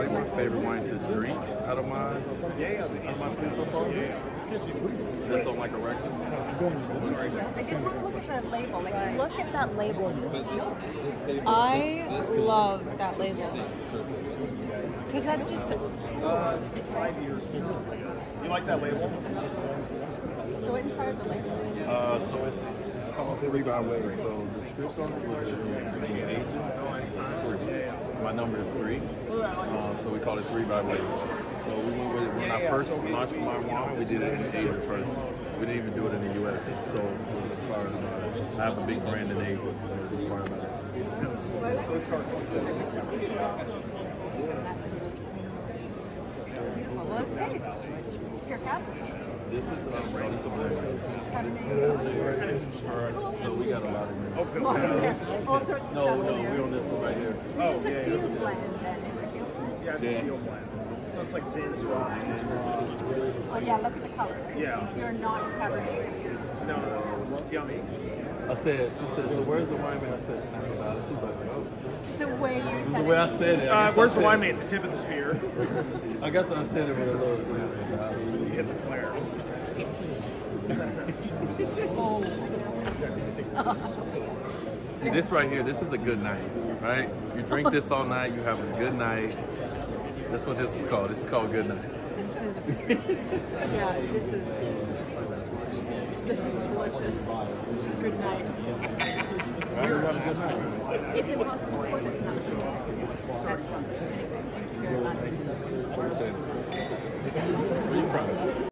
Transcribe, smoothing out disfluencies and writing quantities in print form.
probably my favorite wine to drink out of my pen so far. Just on like a record. I just want to look at the label. Like, look at that label. I love that label. Because that's just... 5 years. You like that label? So what inspired the label? So it's called 3x. So the script on it was Asian. My number is 3. So we call it 3x. So we went with it when I first launched my wine. We did it in Asia first. We didn't even do it in the U.S. So it was inspired by I have a big brand in Asia, so it's inspired by that. Well, let's taste. Pure cap. This is this a blend. So we got a lot of them. All sorts of No, stuff. we're on this one right here. This is a field blend then. Is it a field blend? Yeah, it's a field blend. So it's like Zanzibar. Oh yeah, look at the color. Yeah. You're not Cabernet. No, it's yummy. I said, she said, so where's the wine man? I said, Napa Valley. She's like, oh. It's the way you It's said the way I said it. Where's the wine made? The tip of the spear. I guess I said it with a little bit. You hit the flare. See, this right here, this is a good night, right? You drink this all night, you have a good night. That's what this is called. This is called good night. This is, yeah, this is delicious. This is good night. Right? You have a good night. It's impossible for this not to. That's fun. Thank you very much. Where you from?